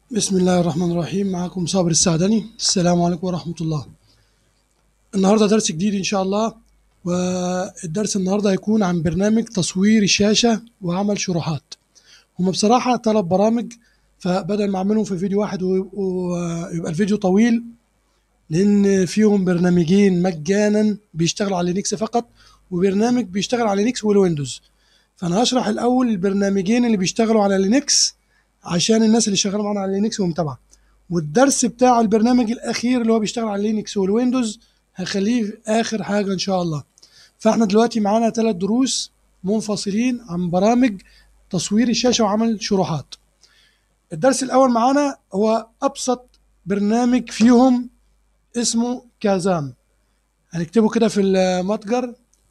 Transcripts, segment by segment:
بسم الله الرحمن الرحيم. معكم صابر السعدني. السلام عليكم ورحمة الله. النهاردة درس جديد إن شاء الله، والدرس النهاردة هيكون عن برنامج تصوير الشاشة وعمل شروحات. هما بصراحة 3 برامج، فبدل ما أعملهم في فيديو واحد ويبقى الفيديو طويل، لأن فيهم برنامجين مجانا بيشتغلوا على لينكس فقط، وبرنامج بيشتغل على لينكس والويندوز. فأنا هشرح الأول البرنامجين اللي بيشتغلوا على لينكس عشان الناس اللي شغالة معانا على لينكس ومتابعة، والدرس بتاع البرنامج الأخير اللي هو بيشتغل على لينكس والويندوز هخليه في آخر حاجة إن شاء الله. فإحنا دلوقتي معانا 3 دروس منفصلين عن برامج تصوير الشاشة وعمل شروحات. الدرس الأول معانا هو أبسط برنامج فيهم، اسمه كازام. هنكتبه كده في المتجر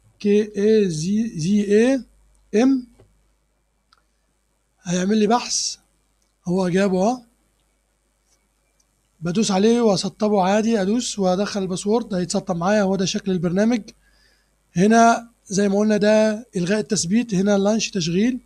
KAZAM، هيعمل لي بحث. هو جابه اهو، بدوس عليه واسطبه عادي، ادوس وادخل الباسورد هيتسطب معايا. هو ده شكل البرنامج. هنا زي ما قلنا ده الغاء التثبيت، هنا لانش تشغيل.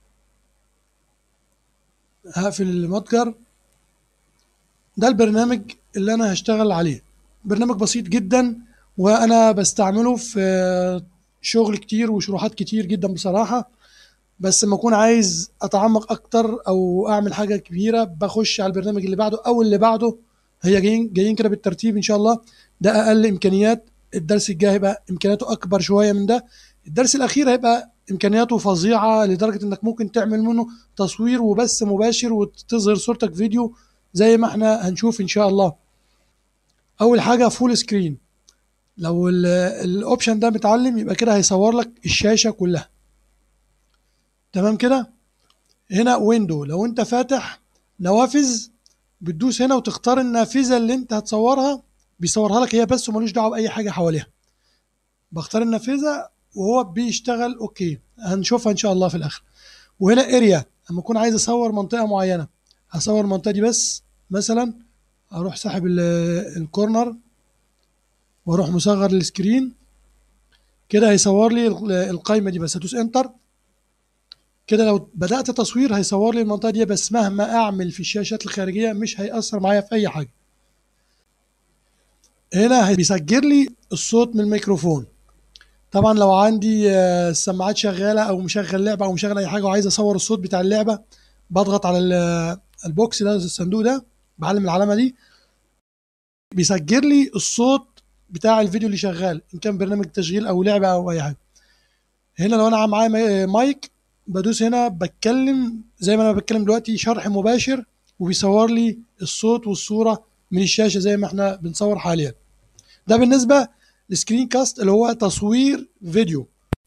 هقفل المتجر. ده البرنامج اللي انا هشتغل عليه، برنامج بسيط جدا وانا بستعمله في شغل كتير وشروحات كتير جدا بصراحة. بس لما اكون عايز اتعمق اكتر او اعمل حاجه كبيره بخش على البرنامج اللي بعده او اللي بعده. هي جايين كده بالترتيب ان شاء الله. ده اقل امكانيات، الدرس الجاي هيبقى امكانياته اكبر شويه من ده. الدرس الاخير هيبقى امكانياته فظيعه لدرجه انك ممكن تعمل منه تصوير وبث مباشر وتظهر صورتك فيديو زي ما احنا هنشوف ان شاء الله. اول حاجه فول سكرين. لو الاوبشن ده متعلم يبقى كده هيصور لك الشاشه كلها. تمام كده. هنا ويندو، لو انت فاتح نوافذ بتدوس هنا وتختار النافذة اللي انت هتصورها، بيصورها لك هي بس وملوش دعوة بأي حاجة حواليها. بختار النافذة وهو بيشتغل اوكي، هنشوفها ان شاء الله في الاخر. وهنا اريا، لما اكون عايز اصور منطقة معينة هصور المنطقة دي بس. مثلا اروح ساحب الكورنر واروح مصغر السكرين كده هيصور لي القايمة دي بس. هدوس انتر كده. لو بدأت تصوير هيصور لي المنطقة دي بس، مهما أعمل في الشاشات الخارجية مش هيأثر معايا في أي حاجة. هنا بيسجل لي الصوت من الميكروفون. طبعا لو عندي السماعات شغالة أو مشغل لعبة أو مشغل أي حاجة وعايز أصور الصوت بتاع اللعبة، بضغط على البوكس ده، الصندوق ده، بعلم العلامة دي، بيسجل لي الصوت بتاع الفيديو اللي شغال إن كان برنامج تشغيل أو لعبة أو أي حاجة. هنا لو أنا معايا مايك بدوس هنا بتكلم زي ما انا بتكلم دلوقتي، شرح مباشر، وبيصور لي الصوت والصورة من الشاشة زي ما احنا بنصور حاليا. ده بالنسبة للسكرين كاست اللي هو تصوير فيديو.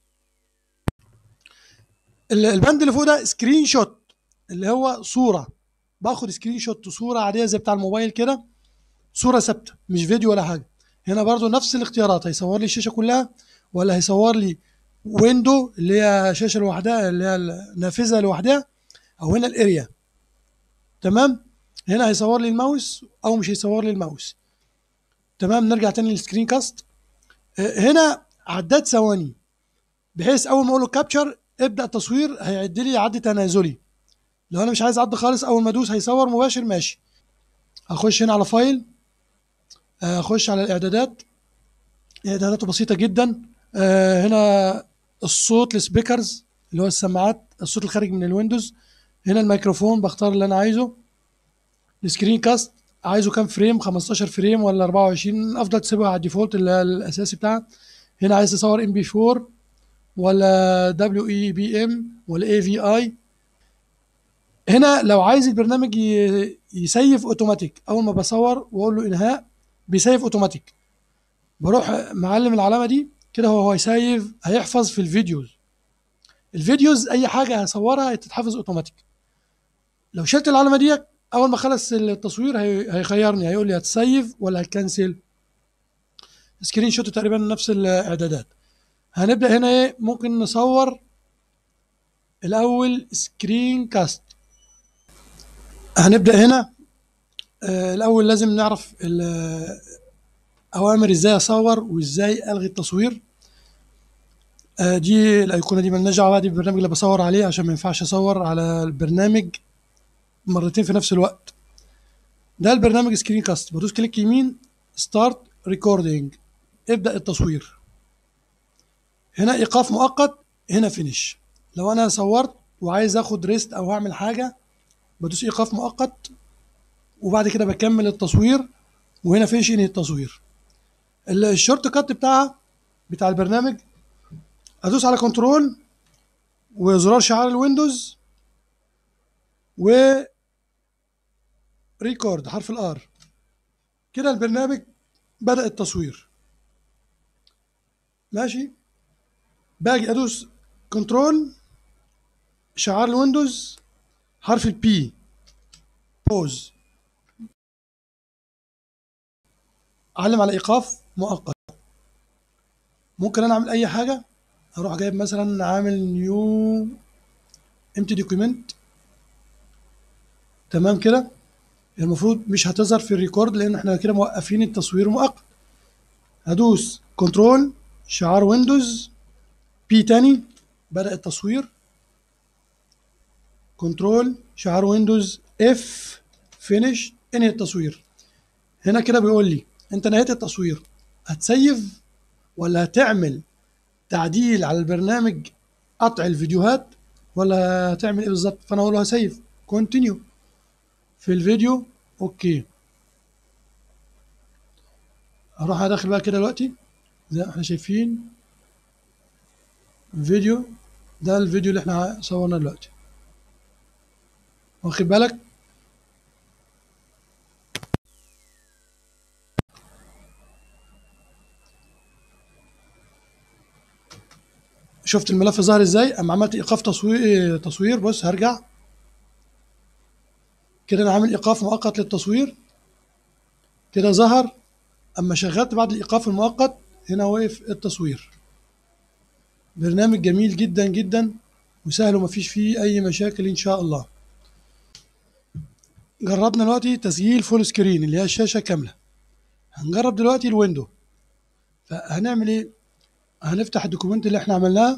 البند اللي فوق ده سكرين شوت، اللي هو صورة. باخد سكرين شوت صورة عادية زي بتاع الموبايل كده، صورة ثابتة مش فيديو ولا حاجة. هنا برضو نفس الاختيارات، هيصور لي الشاشة كلها ولا هيصور لي ويندو اللي هي شاشة لوحدها اللي هي النافذة لوحدها، او هنا الاريا. تمام. هنا هيصور لي الماوس او مش هيصور لي الماوس. تمام. نرجع تاني للسكرين كاست. هنا عداد ثواني، بحيث اول ما اقول له كابتشر ابدا تصوير هيعد لي عد تنازلي. لو انا مش عايز عد خالص، اول ما ادوس هيصور مباشر ماشي. اخش هنا على فايل، اخش على الاعدادات. اعداداته بسيطه جدا. هنا الصوت السبيكرز اللي هو السماعات، الصوت الخارج من الويندوز. هنا الميكروفون بختار اللي انا عايزه. السكرين كاست عايزه كام فريم، 15 فريم ولا 24؟ افضل تسيبها على الديفولت اللي هي الاساسي بتاعها. هنا عايز تصور ام بي 4 ولا دبليو اي بي ام ولا اي في اي. هنا لو عايز البرنامج يسيف اوتوماتيك، اول ما بصور واقول له انهاء بيسيف اوتوماتيك. بروح معلم العلامه دي كده، هو هيسيف، هيحفظ في الفيديوز. الفيديوز اي حاجه هصورها تتحفظ اوتوماتيك. لو شلت العلامه دي اول ما خلص التصوير هيخيرني، هيقول لي هتسيف ولا هتكنسل. سكرين شوت تقريبا نفس الاعدادات. هنبدا هنا ايه، ممكن نصور الاول سكرين كاست. هنبدا هنا. الاول لازم نعرف اوامر ازاي اصور وازاي الغي التصوير. دي الايقونه دي مالناش دعوه، دي البرنامج اللي بصور عليه عشان ما ينفعش اصور على البرنامج مرتين في نفس الوقت. ده البرنامج سكرين كاست. بدوس كليك يمين ستارت ريكوردينج، ابدأ التصوير. هنا ايقاف مؤقت، هنا فينيش. لو انا صورت وعايز اخد ريست او هعمل حاجه بدوس ايقاف مؤقت، وبعد كده بكمل التصوير، وهنا فينيش انهي التصوير. الشورت كات بتاعها بتاع البرنامج، ادوس على كنترول وزرار شعار الويندوز وريكورد حرف الار، كده البرنامج بدأ التصوير. ماشي. باجي ادوس كنترول شعار الويندوز حرف البي بوز، اعلم على ايقاف مؤقت. ممكن انا اعمل اي حاجه، اروح جايب مثلا عامل نيو امتي دوكيمنت. تمام كده. المفروض مش هتظهر في الريكورد لان احنا كده موقفين التصوير مؤقت. هدوس كنترول شعار ويندوز بي تاني، بدأ التصوير. كنترول شعار ويندوز اف فينيش انهي التصوير. هنا كده بيقول لي انت نهيت التصوير، هتسيف ولا هتعمل تعديل على البرنامج قطع الفيديوهات، ولا هتعمل ايه بالظبط؟ فانا اقول له هسيف كونتينيو في الفيديو. اوكي. هروح ادخل بقى كده دلوقتي زي ما احنا شايفين الفيديو ده، الفيديو اللي احنا صورناه دلوقتي، واخد بالك؟ شفت الملف ظهر ازاي اما عملت ايقاف تصوير. بص هرجع كده، انا عامل ايقاف مؤقت للتصوير كده ظهر. اما شغلت بعد الايقاف المؤقت هنا وقف التصوير. برنامج جميل جدا جدا وسهل ومفيش فيه اي مشاكل ان شاء الله. جربنا دلوقتي تسجيل فول سكرين اللي هي الشاشه كامله، هنجرب دلوقتي الويندو. فهنعمل ايه؟ هنفتح الدوكيمنت اللي احنا عملناه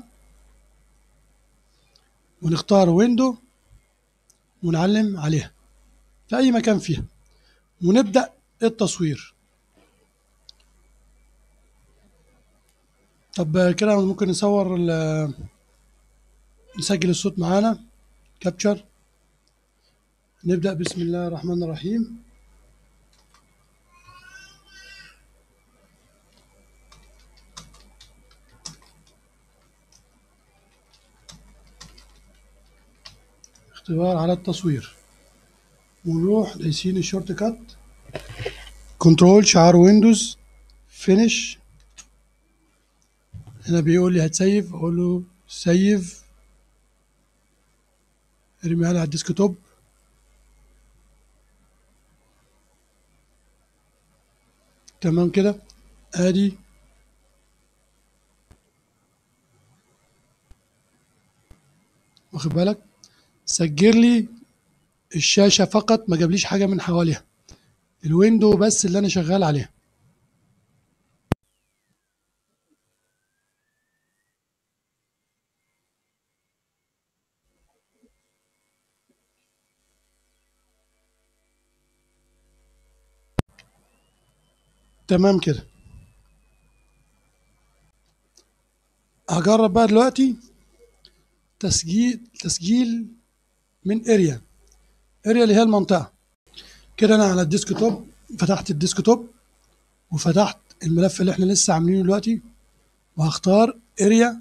ونختار ويندو ونعلم عليها في اي مكان فيها ونبدا التصوير. طب كده ممكن نسجل الصوت معانا كابتشر. نبدأ بسم الله الرحمن الرحيم. اختبار على التصوير، ونروح دايسين الشورت كات كنترول شعار ويندوز فينيش. هنا بيقول لي هتسيف، اقول له سيف، ارميها لي على الديسكتوب. تمام كده. ادي واخد بالك سجل لي الشاشة فقط، ما جابليش حاجة من حواليها، الويندو بس اللي انا شغال عليها. تمام كده. هجرب بقى دلوقتي تسجيل من اريا اللي هي المنطقة. كده انا على الديسكتوب، فتحت الديسكتوب وفتحت الملف اللي احنا لسه عاملينه دلوقتي، وهختار اريا.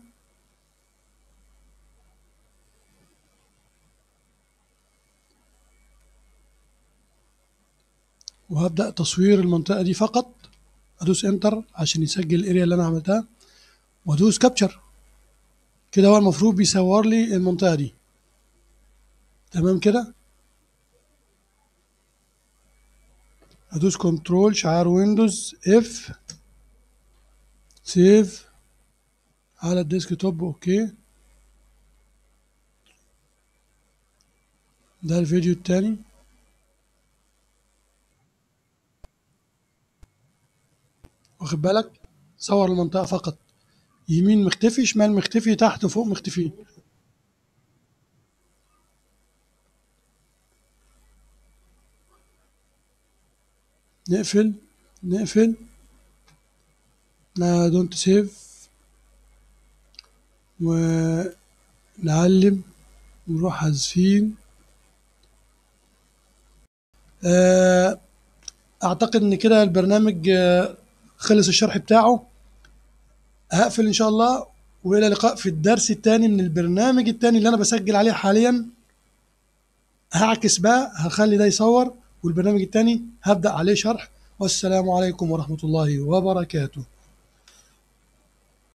وهبدأ تصوير المنطقة دي فقط. ادوس انتر عشان يسجل الاريا اللي انا عملتها، وادوس كابتشر. كده هو المفروض بيصور لي المنطقة دي. تمام كده. ادوس كنترول شعار ويندوز اف سيف على الديسكتوب. اوكي. ده الفيديو التاني. واخد بالك صور المنطقة فقط، يمين مختفي، شمال مختفي، تحت وفوق مختفي. نقفل نقفل. لا دونت سيف. ونعلم ونروح حذفين. آه، اعتقد ان كده البرنامج خلص الشرح بتاعه. هقفل ان شاء الله، والى اللقاء في الدرس الثاني من البرنامج الثاني اللي انا بسجل عليه حاليا. هعكس بقى، هخلي ده يصور، والبرنامج الثاني هبدأ عليه شرح. والسلام عليكم ورحمة الله وبركاته.